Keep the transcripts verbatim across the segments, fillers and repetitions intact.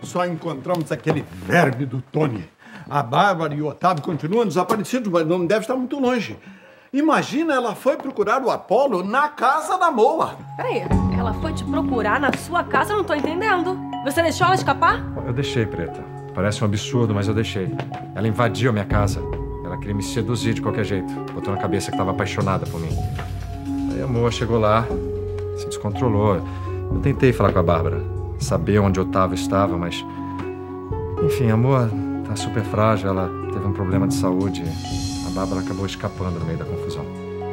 Só encontramos aquele verme do Tony. A Bárbara e o Otávio continuam desaparecidos, mas não deve estar muito longe. Imagina, ela foi procurar o Apolo na casa da Moa. Peraí, ela foi te procurar na sua casa? Eu não tô entendendo. Você deixou ela escapar? Eu deixei, Preta. Parece um absurdo, mas eu deixei. Ela invadiu a minha casa. Ela queria me seduzir de qualquer jeito. Botou na cabeça que estava apaixonada por mim. Aí a Moa chegou lá, se descontrolou. Eu tentei falar com a Bárbara, saber onde o Otávio estava, mas... Enfim, a Moa tá super frágil, ela teve um problema de saúde. A Bárbara acabou escapando no meio da confusão.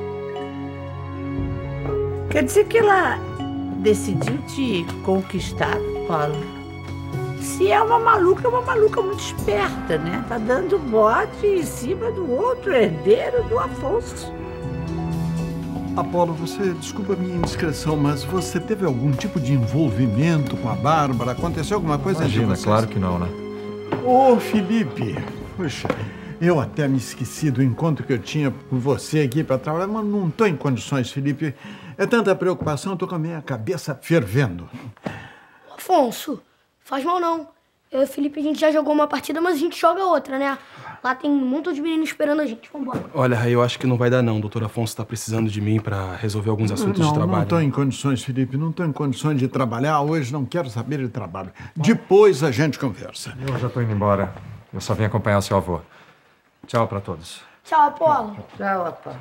Quer dizer que ela decidiu te conquistar, Paulo? Se é uma maluca, é uma maluca muito esperta, né? Tá dando bote em cima do outro herdeiro do Afonso. Apolo, você, desculpa a minha indiscrição, mas você teve algum tipo de envolvimento com a Bárbara? Aconteceu alguma coisa entre Imagina, vocês? claro que não, né? Ô, Felipe, puxa, eu até me esqueci do encontro que eu tinha com você aqui para trabalhar, mas não tô em condições, Felipe. É tanta preocupação, eu tô com a minha cabeça fervendo. Afonso, faz mal não. Eu e o Felipe, a gente já jogou uma partida, mas a gente joga outra, né? Lá tem um montão de meninos esperando a gente. Vambora. Olha, Raí, eu acho que não vai dar não. O doutor Afonso tá precisando de mim pra resolver alguns assuntos não, de trabalho. Não tô em condições, Felipe. Não tô em condições de trabalhar hoje. Não quero saber de trabalho. Depois a gente conversa. Eu já tô indo embora. Eu só vim acompanhar o seu avô. Tchau pra todos. Tchau, Apolo. Tchau, Apolo.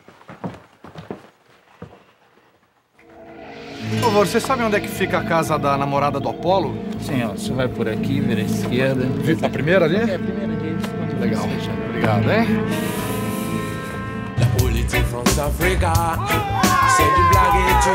Por favor, você sabe onde é que fica a casa da namorada do Apolo? Sim, ó, você vai por aqui, vira à esquerda. A primeira ali? É, a primeira ali. Legal. Obrigado, hein? La politique France Africa, c'est du blaguetier.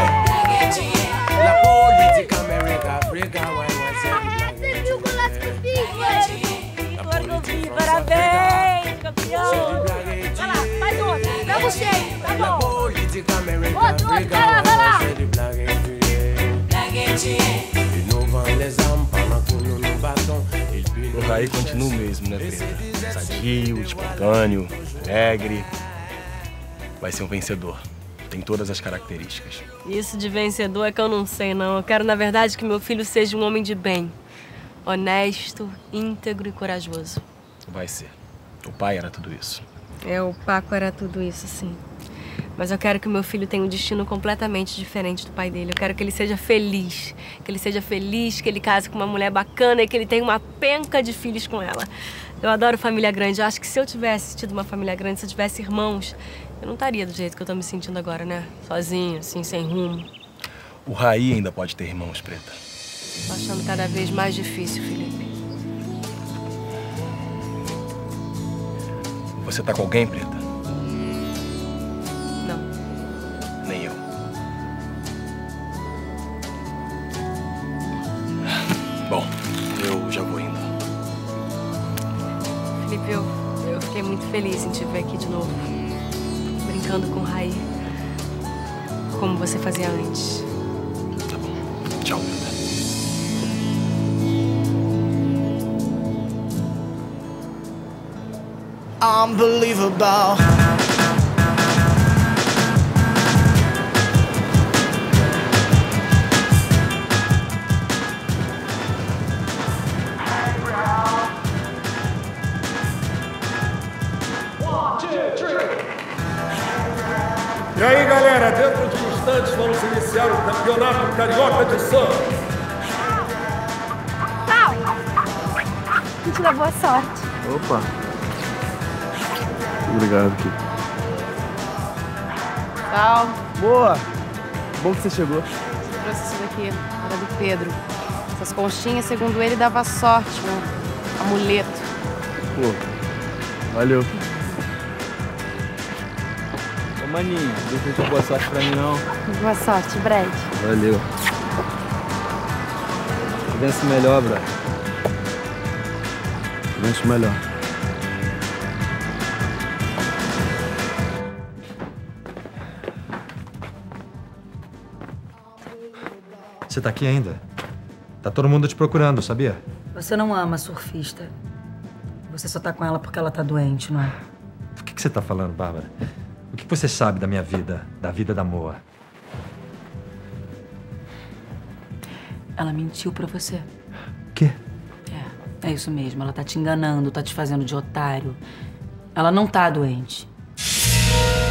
La politique América, Africa, ouais, ouais, c'est du blaguetier. La politique France Parabéns, campeão! Africa, Vai lá, mais outro. Pra você, tá La bom. politique América, Outro, outro, Africa, vai lá, vai lá. c'est du blaguetier. Ils nous vendent les armes pendant que nous nous battons. O Raí continua o mesmo, né, Preta? Sadio, espontâneo, alegre. Vai ser um vencedor. Tem todas as características. Isso de vencedor é que eu não sei, não. Eu quero, na verdade, que meu filho seja um homem de bem. Honesto, íntegro e corajoso. Vai ser. O pai era tudo isso. É, o Paco era tudo isso, sim. Mas eu quero que o meu filho tenha um destino completamente diferente do pai dele. Eu quero que ele seja feliz. Que ele seja feliz, que ele case com uma mulher bacana e que ele tenha uma penca de filhos com ela. Eu adoro família grande. Eu acho que se eu tivesse tido uma família grande, se eu tivesse irmãos, eu não estaria do jeito que eu tô me sentindo agora, né? Sozinha, assim, sem rumo. O Raí ainda pode ter irmãos, Preta. Tô achando cada vez mais difícil, Felipe. Você tá com alguém, Preta? Não. Nem eu. Bom, eu já vou indo. Felipe, eu, eu fiquei muito feliz em te ver aqui de novo. Brincando com o Raí. Como você fazia antes. Tá bom. Tchau, Preta. Unbelievable. E aí, galera, dentro de instantes vamos iniciar o Campeonato Carioca de Surf. Tchau. A gente dá boa sorte. Opa. Obrigado, Kiko. Tchau. Boa! Bom que você chegou. Eu trouxe isso daqui, era do Pedro. Essas conchinhas, segundo ele, dava sorte, um amuleto. Pô, valeu. Ô, maninho, não deseja boa sorte pra mim, não. Boa sorte, Brad. Valeu. Vence melhor, bro. Vence melhor. Você tá aqui ainda? Tá todo mundo te procurando, sabia? Você não ama surfista. Você só tá com ela porque ela tá doente, não é? O que, que você tá falando, Bárbara? O que você sabe da minha vida, da vida da Moa? Ela mentiu pra você. Quê? É isso mesmo, ela tá te enganando, tá te fazendo de otário. Ela não tá doente.